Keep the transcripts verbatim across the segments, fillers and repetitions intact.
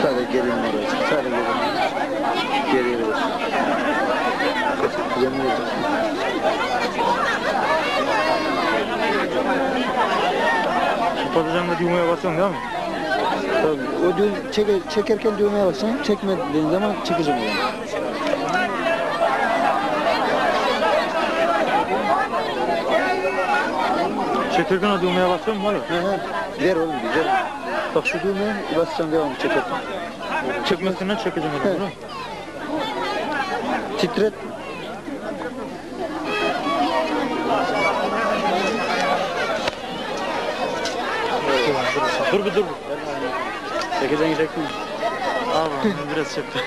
Sadece gelinler olsun. Sadece gelinler. Geriye olsun. Yemin ediyorum. Patlıcanla düğmeye basıyorsun değil mi? Tabii. O düğüm, çeker, çekerken düğmeye bassan, çekmediğin zaman çıkacağım yani. Çekerken o düğmeye basıyor mu abi? He he. Ver oğlum güzel. Bak şu düğmeye bassan devam çekerken. Çekmesinden çekeceğim onu. Değil mi? Titret. Dur bir dur. Çekeceksin çekme. Al biraz çekti.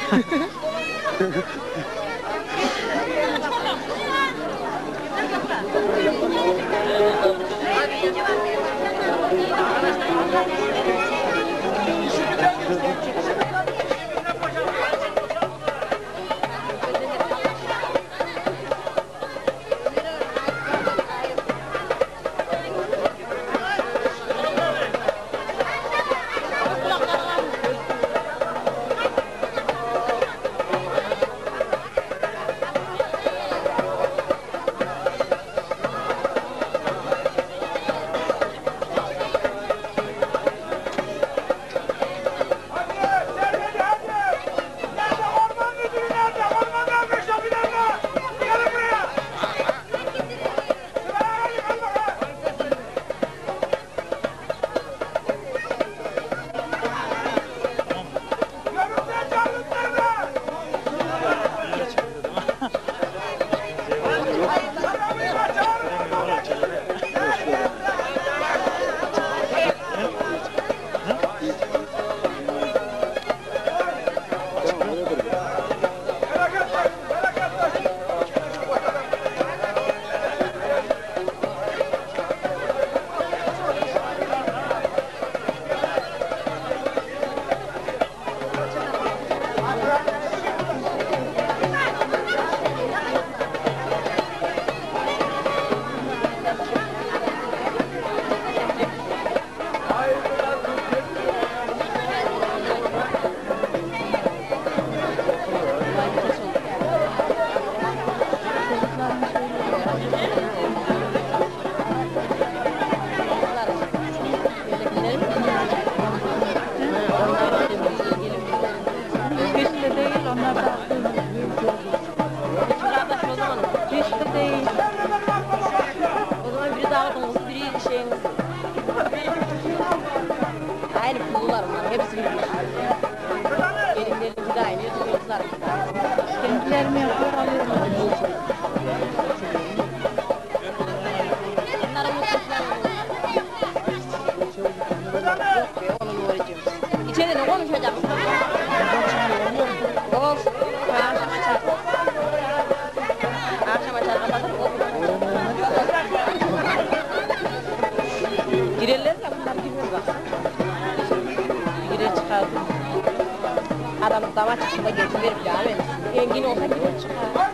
Adam dama çıkışında getirir bile abi. Engin olsa girer çıkar.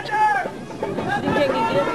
Sizin engin girer.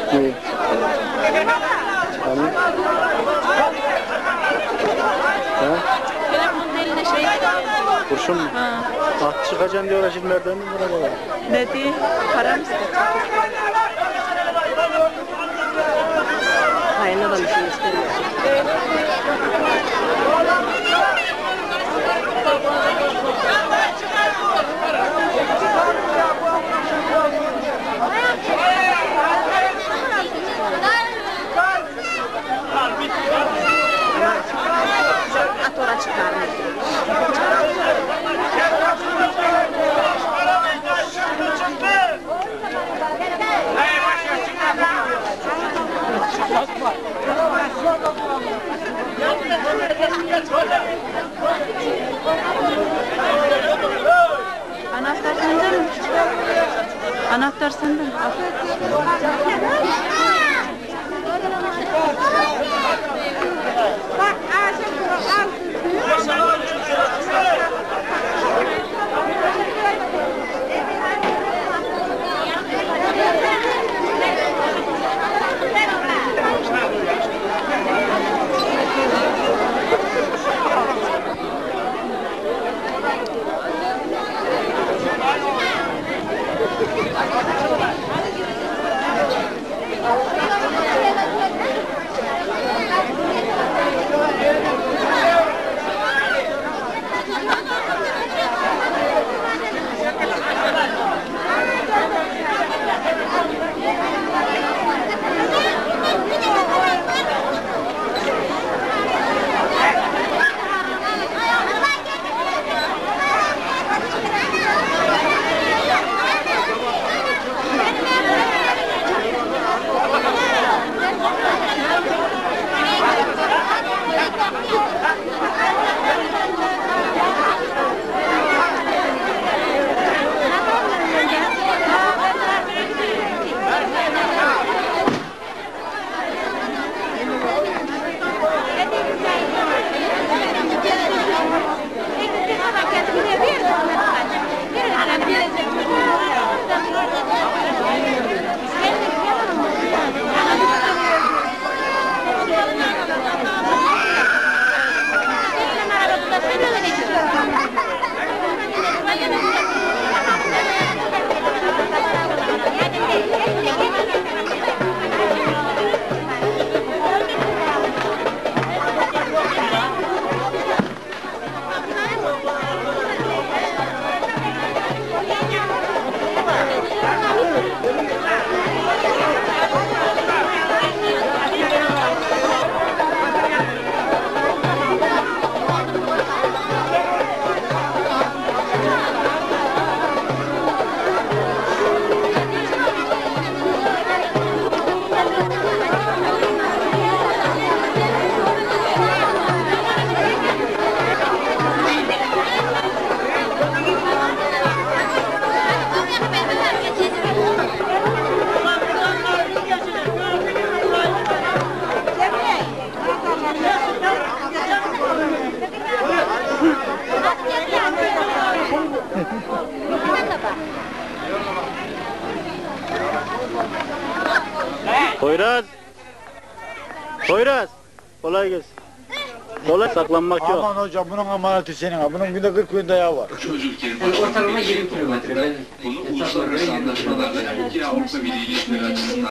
İyi. Tamam. Ha? Telefonun eline şey Kurşun mu? Ha. Ah çıkacağım diyorlar şimdi merdiven mi buna? Ne diye? Para mı istedin? Hayır, ne da bir şey istemiyor. At ora çıkarmış. Anahtar sende mi? Anahtar sende mi? Bak ağacın Poyraz. Poyraz. Kolay gelsin. Kolay saklanmak yok. Aman hocam bunun amaneti senin ha. Bunun günde kırk gün dayağı var. Yani ortalama yirmi kilometre. Ben Bunu uluslararası anlaşmalarla ilgili Avrupa Birliği ilişkileri açısından